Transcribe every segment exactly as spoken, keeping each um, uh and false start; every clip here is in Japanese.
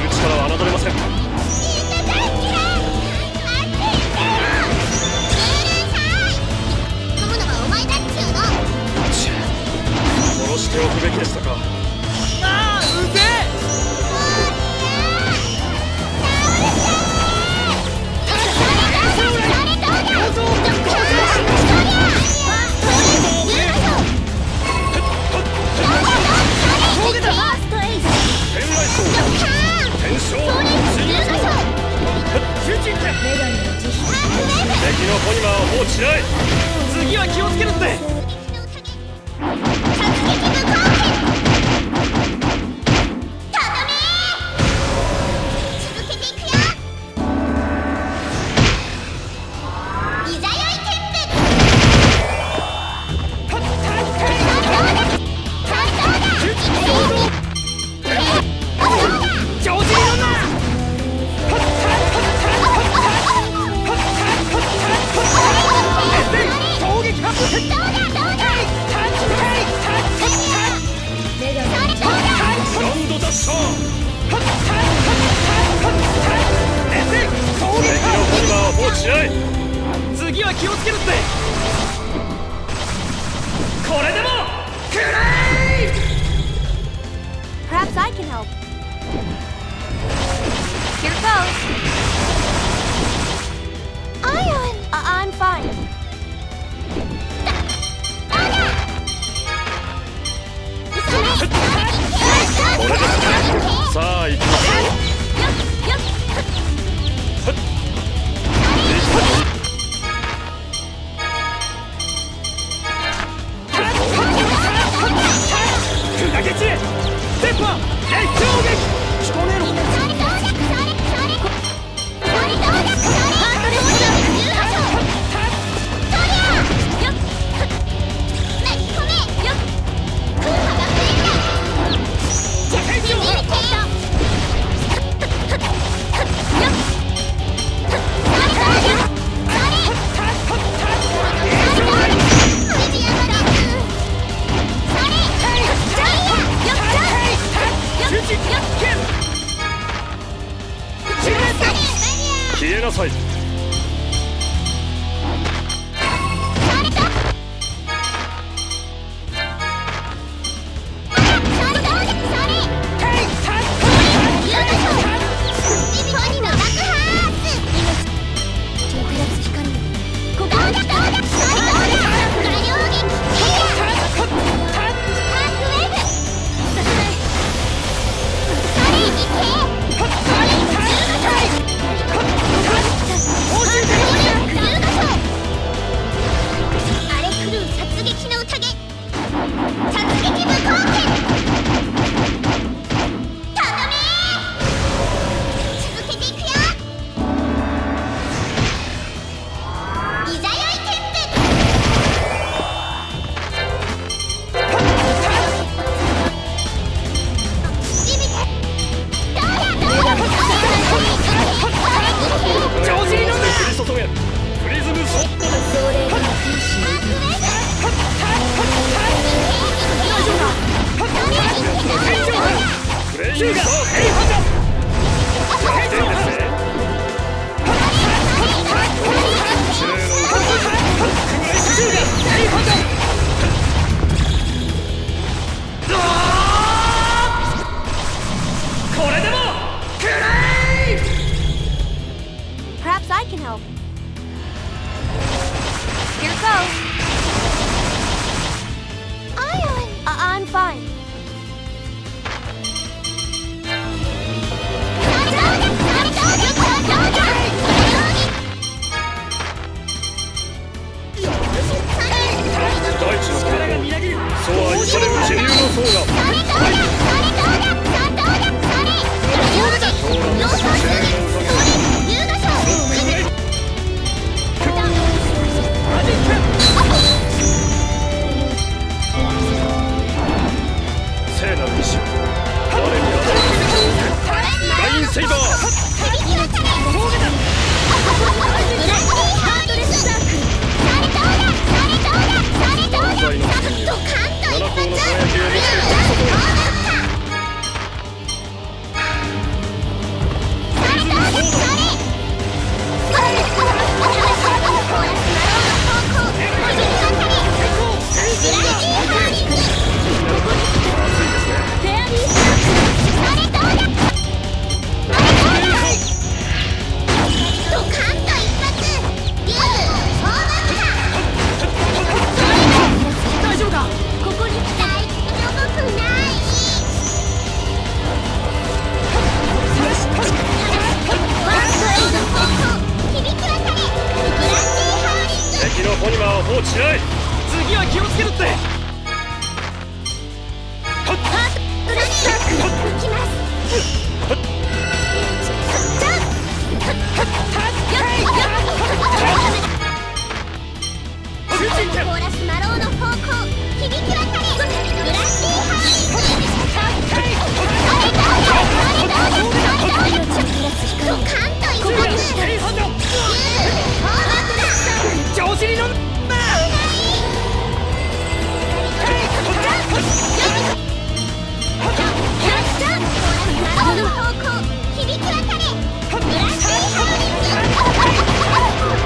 する力は侮れません。殺しておくべきでしたか。 ああ、うぜえ。 敵のポニマーを放置しない。 次は気をつけるって。次は気をつけるって。これでもくらい。 Perhaps I can help. Here goes. Ion! I I'm fine. これですね。さあ行きますよ。砕け散れ。電波熱狂撃。聞こえろ。消えなさい。 I can help. Here goes. Ion! I I'm fine. 放置しない。次は気をつけるって。 はっうらしく行きます。コーラスマローの方向響き渡れ。グランディーハーリング。あれどうだあれどうだあれどうだドカンと一発。 調子に乗んな。 マローの方向響き渡れ。グランディーハーリング。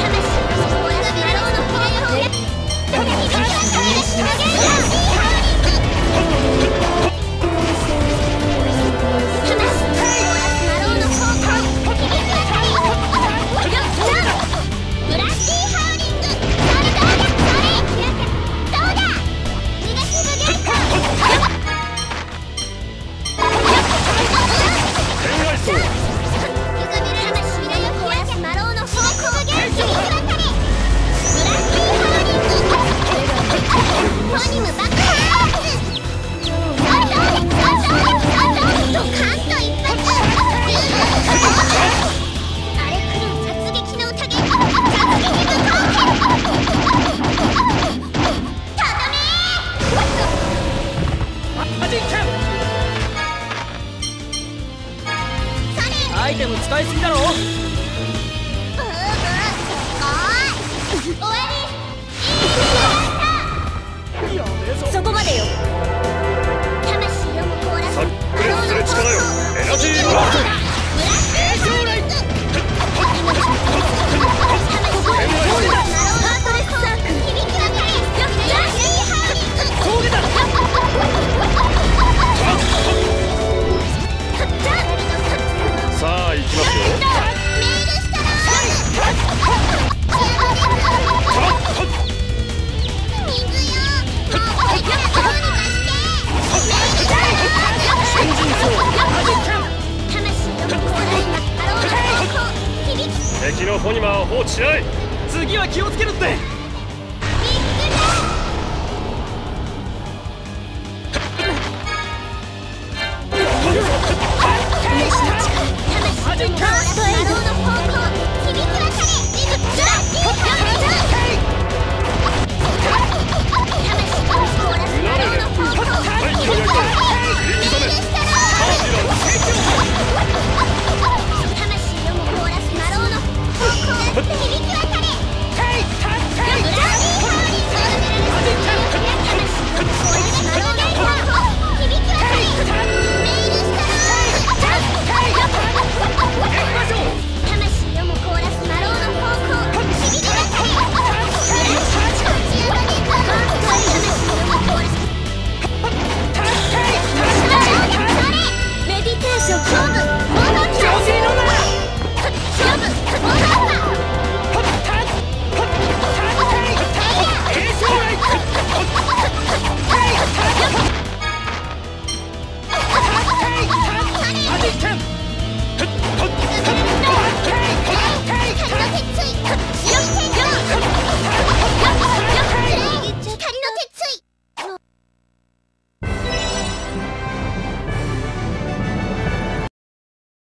アイテム使いすぎだろ。 そこまでよ。魂よもコーラス。 さっくりする力よ。エナジーバースト。 エージョーライト。ハートレスサークル響き渡れ。よっラッシーハーリング。 峠だ。さあ行きますよ。 メールしたら。水よ。 敵のフォニマーを放置しない。次は気をつけるって。